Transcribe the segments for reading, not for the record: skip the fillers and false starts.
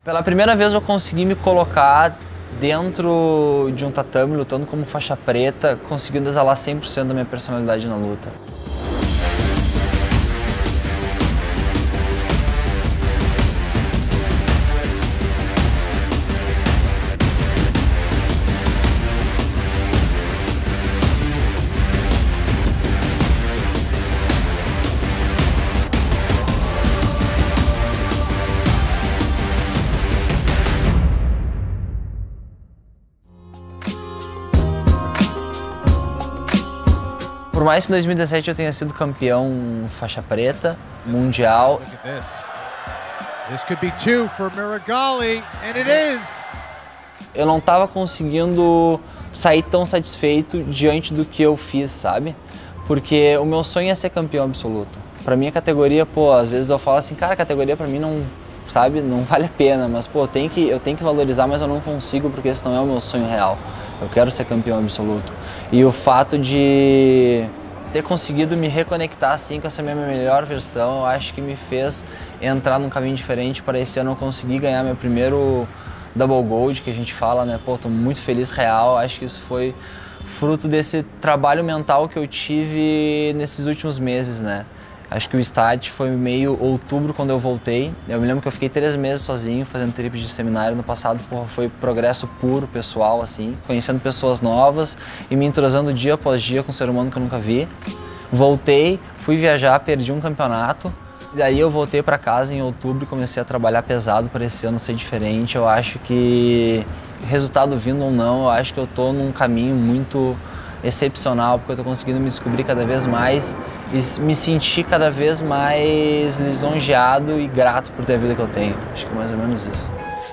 Pela primeira vez eu consegui me colocar dentro de um tatame, lutando como faixa preta, conseguindo exalar 100% da minha personalidade na luta. Por mais que em 2017 eu tenha sido campeão faixa preta, mundial. Eu não estava conseguindo sair tão satisfeito diante do que eu fiz, sabe? Porque o meu sonho é ser campeão absoluto. Pra mim a categoria, pô, às vezes eu falo assim, cara, a categoria pra mim não, sabe, não vale a pena, mas pô, eu tenho que valorizar, mas eu não consigo porque esse não é o meu sonho real. Eu quero ser campeão absoluto. E o fato de ter conseguido me reconectar assim com essa minha melhor versão, eu acho que me fez entrar num caminho diferente para esse ano eu conseguir ganhar meu primeiro Double Gold, que a gente fala, né? Pô, tô muito feliz, real. Acho que isso foi fruto desse trabalho mental que eu tive nesses últimos meses, né? Acho que o start foi meio outubro quando eu voltei. Eu me lembro que eu fiquei 3 meses sozinho fazendo trip de seminário no passado. Porra, foi progresso puro, pessoal, assim. Conhecendo pessoas novas e me entrosando dia após dia com um ser humano que eu nunca vi. Voltei, fui viajar, perdi um campeonato. E daí eu voltei para casa em outubro e comecei a trabalhar pesado para esse ano ser diferente. Eu acho que, resultado vindo ou não, eu acho que eu tô num caminho muito excepcional, porque eu tô conseguindo me descobrir cada vez mais e me sentir cada vez mais lisonjeado e grato por ter a vida que eu tenho. Acho que é mais ou menos isso.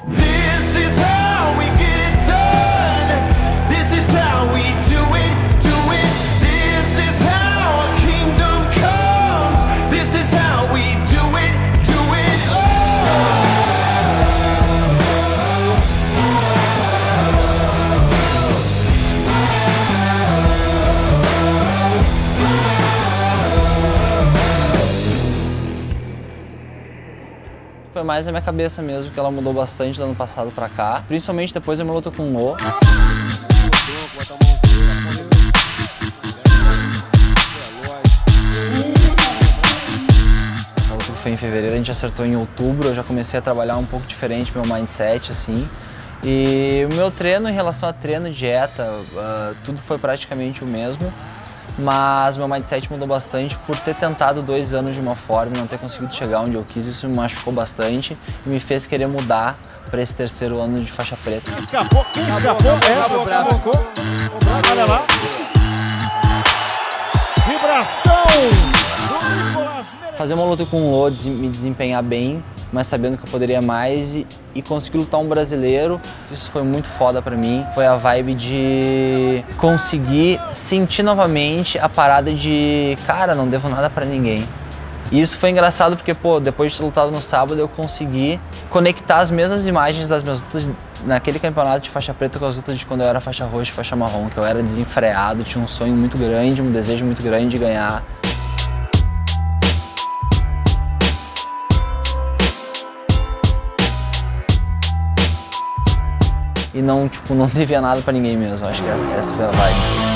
Foi mais a minha cabeça mesmo, que ela mudou bastante do ano passado pra cá. Principalmente depois da minha luta com o Lo. A luta foi em fevereiro, a gente acertou em outubro. Eu já comecei a trabalhar um pouco diferente meu mindset, assim. E o meu treino, em relação a treino, dieta, tudo foi praticamente o mesmo. Mas meu mindset mudou bastante por ter tentado 2 anos de uma forma e não ter conseguido chegar onde eu quis. Isso me machucou bastante e me fez querer mudar para esse 3º ano de faixa preta. Escapou, olha lá. Vibração! Fazer uma luta com o Lo, me desempenhar bem, mas sabendo que eu poderia mais e conseguir lutar um brasileiro, isso foi muito foda pra mim. Foi a vibe de conseguir sentir novamente a parada de, cara, não devo nada pra ninguém. E isso foi engraçado porque, pô, depois de ter lutado no sábado, eu consegui conectar as mesmas imagens das minhas lutas naquele campeonato de faixa preta com as lutas de quando eu era faixa roxa e faixa marrom, que eu era desenfreado, tinha um sonho muito grande, um desejo muito grande de ganhar. E não, tipo, não devia nada pra ninguém mesmo. Acho que essa foi a vibe.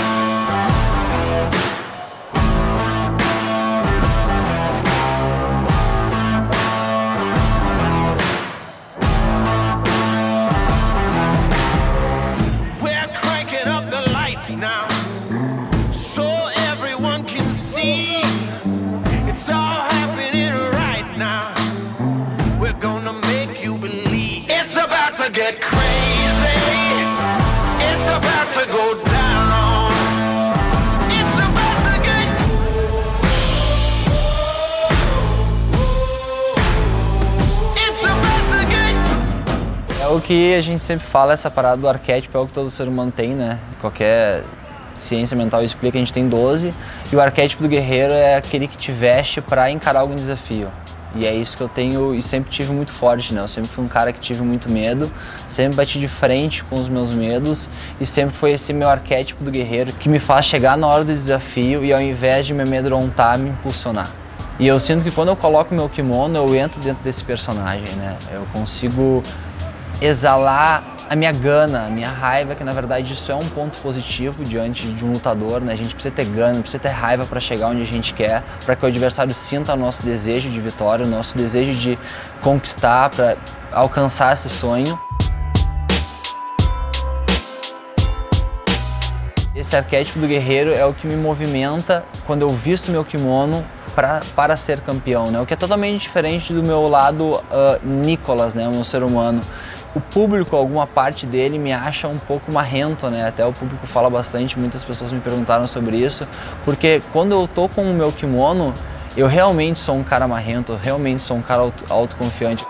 Get crazy, it's about to go down, it's about to get, it's about to get. É o que a gente sempre fala, essa parada do arquétipo é o que todo ser humano tem, né? Qualquer ciência mental explica, a gente tem 12, e o arquétipo do guerreiro é aquele que te veste para encarar algum desafio. E é isso que eu tenho e sempre tive muito forte, né? Eu sempre fui um cara que tive muito medo, sempre bati de frente com os meus medos e sempre foi esse meu arquétipo do guerreiro que me faz chegar na hora do desafio e ao invés de me amedrontar, me impulsionar. E eu sinto que quando eu coloco meu kimono, eu entro dentro desse personagem, né? Eu consigo exalar a minha gana, a minha raiva, que na verdade isso é um ponto positivo diante de um lutador, né? A gente precisa ter gana, precisa ter raiva para chegar onde a gente quer, para que o adversário sinta o nosso desejo de vitória, o nosso desejo de conquistar, para alcançar esse sonho. Esse arquétipo do guerreiro é o que me movimenta quando eu visto meu kimono para ser campeão, né? O que é totalmente diferente do meu lado Nicolas, né? O meu ser humano. O público, alguma parte dele me acha um pouco marrento, né? Até o público fala bastante, muitas pessoas me perguntaram sobre isso, porque quando eu tô com o meu kimono, eu realmente sou um cara marrento, eu realmente sou um cara autoconfiante.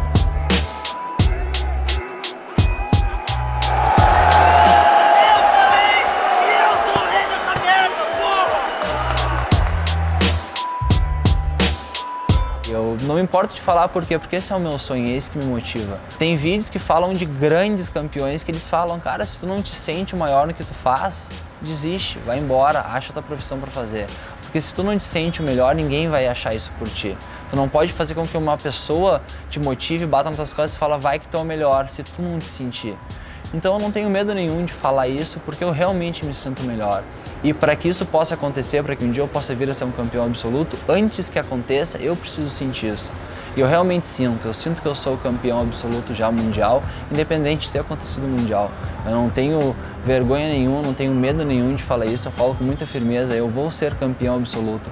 Eu não me importo de falar por quê, porque esse é o meu sonho, é isso que me motiva. Tem vídeos que falam de grandes campeões que eles falam, cara, se tu não te sente o maior no que tu faz, desiste, vai embora, acha a tua profissão para fazer. Porque se tu não te sente o melhor, ninguém vai achar isso por ti. Tu não pode fazer com que uma pessoa te motive, bata nas tuas costas e fala, vai que tu é o melhor, se tu não te sentir. Então eu não tenho medo nenhum de falar isso, porque eu realmente me sinto melhor. E para que isso possa acontecer, para que um dia eu possa vir a ser um campeão absoluto, antes que aconteça, eu preciso sentir isso. E eu realmente sinto, eu sinto que eu sou o campeão absoluto já mundial, independente de ter acontecido o mundial. Eu não tenho vergonha nenhuma, não tenho medo nenhum de falar isso, eu falo com muita firmeza, eu vou ser campeão absoluto.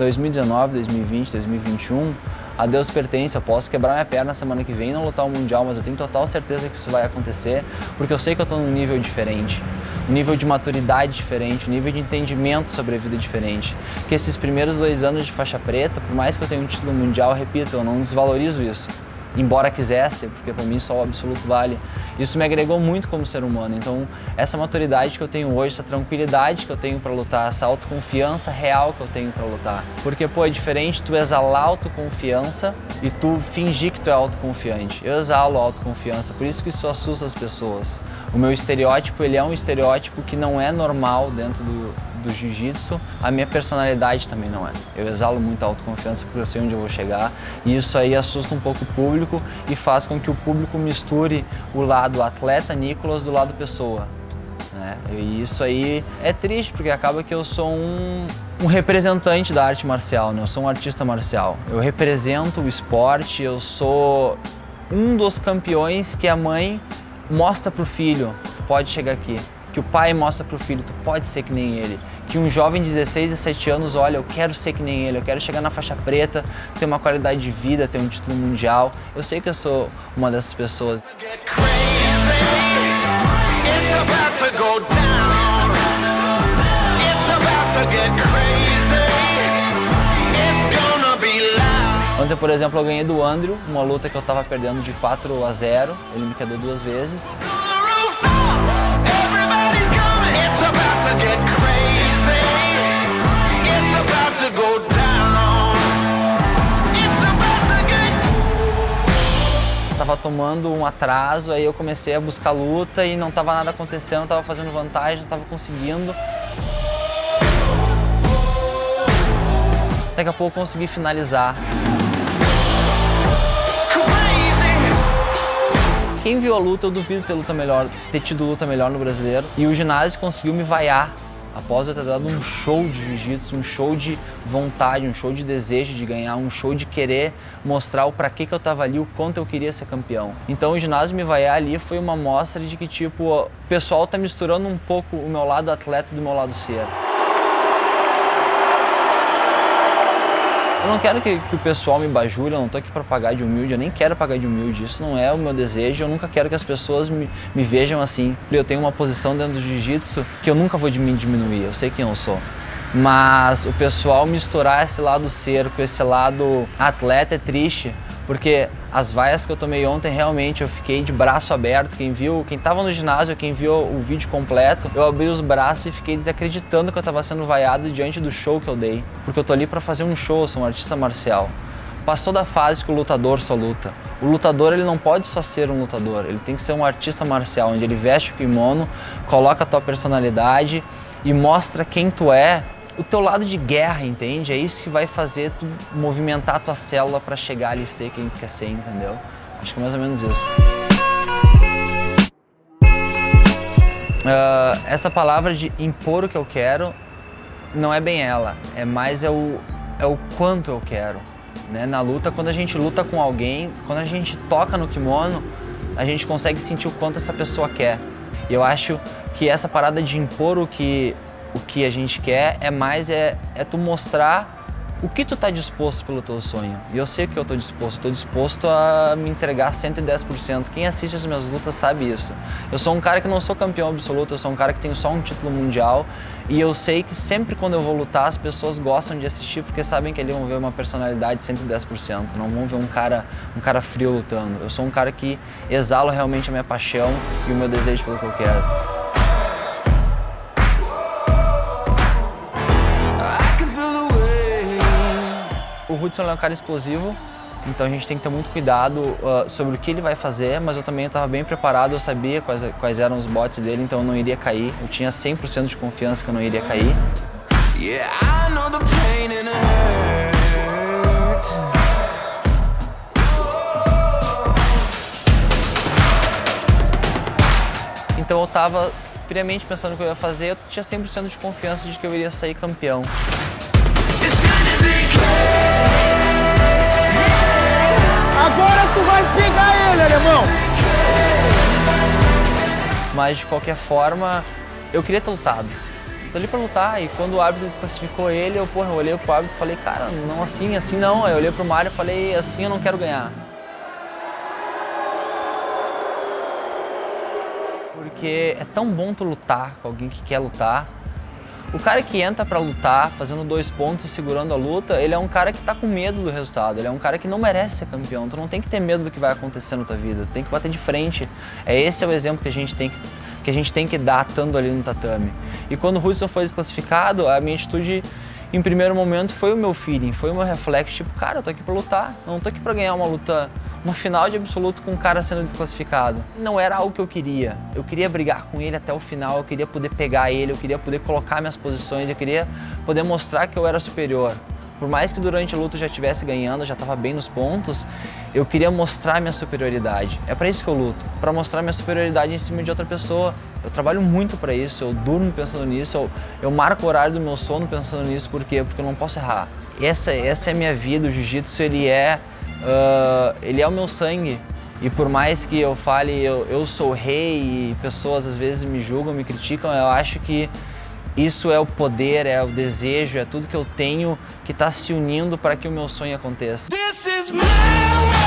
2019, 2020, 2021, a Deus pertence, eu posso quebrar minha perna semana que vem e não lutar o Mundial, mas eu tenho total certeza que isso vai acontecer, porque eu sei que eu estou num nível diferente, um nível de maturidade diferente, um nível de entendimento sobre a vida diferente. Que esses primeiros 2 anos de faixa preta, por mais que eu tenha um título mundial, repito, eu não desvalorizo isso. Embora quisesse, porque para mim só o absoluto vale. Isso me agregou muito como ser humano, então essa maturidade que eu tenho hoje, essa tranquilidade que eu tenho para lutar, essa autoconfiança real que eu tenho para lutar. Porque, pô, é diferente tu exalar autoconfiança e tu fingir que tu é autoconfiante. Eu exalo autoconfiança, por isso que isso assusta as pessoas. O meu estereótipo, ele é um estereótipo que não é normal dentro do jiu-jitsu, a minha personalidade também não é. Eu exalo muita autoconfiança porque eu sei onde eu vou chegar e isso aí assusta um pouco o público e faz com que o público misture o lado atleta Nicolas do lado pessoa, né? E isso aí é triste porque acaba que eu sou um representante da arte marcial, né? Eu sou um artista marcial. Eu represento o esporte, eu sou um dos campeões que a mãe mostra pro filho, tu pode chegar aqui. Que o pai mostra pro filho, tu pode ser que nem ele. Que um jovem de 16, 17 anos, olha, eu quero ser que nem ele, eu quero chegar na faixa preta, ter uma qualidade de vida, ter um título mundial. Eu sei que eu sou uma dessas pessoas. Ontem, por exemplo, eu ganhei do Andrew, uma luta que eu tava perdendo de 4-0, ele me quedou 2 vezes. Tava tomando um atraso, aí eu comecei a buscar luta e não tava nada acontecendo, tava fazendo vantagem, não tava conseguindo. Daqui a pouco eu consegui finalizar. Quem viu a luta, eu duvido ter tido luta melhor no Brasileiro. E o ginásio conseguiu me vaiar após eu ter dado um show de jiu-jitsu, um show de vontade, um show de desejo de ganhar, um show de querer mostrar o pra que eu tava ali, o quanto eu queria ser campeão. Então o ginásio me vaiar ali foi uma mostra de que, tipo, o pessoal tá misturando um pouco o meu lado atleta do meu lado ser. Eu não quero que o pessoal me bajule, eu não tô aqui para pagar de humilde, eu nem quero pagar de humilde, isso não é o meu desejo, eu nunca quero que as pessoas me vejam assim. Eu tenho uma posição dentro do jiu-jitsu que eu nunca vou me diminuir, eu sei quem eu sou. Mas o pessoal misturar esse lado ser com esse lado atleta é triste, porque as vaias que eu tomei ontem, realmente eu fiquei de braço aberto. Quem tava no ginásio, quem viu o vídeo completo, eu abri os braços e fiquei desacreditando que eu tava sendo vaiado diante do show que eu dei. Porque eu tô ali pra fazer um show, eu sou um artista marcial. Passou da fase que o lutador só luta. O lutador, ele não pode só ser um lutador, ele tem que ser um artista marcial, onde ele veste o kimono, coloca a tua personalidade e mostra quem tu é o teu lado de guerra, entende? É isso que vai fazer tu movimentar a tua célula para chegar ali e ser quem tu quer ser, entendeu? Acho que é mais ou menos isso. Essa palavra de impor o que eu quero não é bem ela, é mais o quanto eu quero, né? Na luta, quando a gente luta com alguém, quando a gente toca no kimono, a gente consegue sentir o quanto essa pessoa quer. E eu acho que essa parada de impor o que a gente quer é tu mostrar o que tu tá disposto pelo teu sonho. E eu sei o que eu tô disposto a me entregar 110%. Quem assiste as minhas lutas sabe isso. Eu sou um cara que não sou campeão absoluto, eu sou um cara que tem só um título mundial e eu sei que sempre quando eu vou lutar as pessoas gostam de assistir porque sabem que ali vão ver uma personalidade 110%, não vão ver um cara frio lutando. Eu sou um cara que exalo realmente a minha paixão e o meu desejo pelo que eu quero. O Hudson é um cara explosivo, então a gente tem que ter muito cuidado sobre o que ele vai fazer, mas eu também estava bem preparado, eu sabia quais eram os botes dele, então eu não iria cair. Eu tinha 100% de confiança que eu não iria cair. Então eu estava friamente pensando no que eu ia fazer, eu tinha 100% de confiança de que eu iria sair campeão. Agora tu vai pegar ele, alemão! Mas de qualquer forma, eu queria ter lutado. Tô ali pra lutar e quando o árbitro classificou ele, eu olhei pro árbitro e falei, cara, não assim não. Aí eu olhei pro Mário e falei, assim eu não quero ganhar. Porque é tão bom tu lutar com alguém que quer lutar. O cara que entra pra lutar, fazendo 2 pontos e segurando a luta, ele é um cara que tá com medo do resultado, ele é um cara que não merece ser campeão. Tu não tem que ter medo do que vai acontecer na tua vida, tu tem que bater de frente. Esse é o exemplo que a gente tem que dar estando ali no tatame. E quando o Hudson foi desclassificado, a minha atitude em primeiro momento foi o meu feeling, foi o meu reflexo, tipo, cara, eu tô aqui pra lutar, eu não tô aqui pra ganhar uma final de absoluto com um cara sendo desclassificado. Não era algo que eu queria brigar com ele até o final, eu queria poder pegar ele, eu queria poder colocar minhas posições, eu queria poder mostrar que eu era superior. Por mais que durante a luta eu já estivesse ganhando, já estava bem nos pontos, eu queria mostrar minha superioridade. É para isso que eu luto, para mostrar minha superioridade em cima de outra pessoa. Eu trabalho muito para isso, eu durmo pensando nisso, eu marco o horário do meu sono pensando nisso, por quê? Porque eu não posso errar. Essa é a minha vida, o jiu-jitsu ele é o meu sangue. E por mais que eu fale eu sou o rei e pessoas às vezes me julgam, me criticam, eu acho que isso é o poder, é o desejo, é tudo que eu tenho que está se unindo para que o meu sonho aconteça. This is my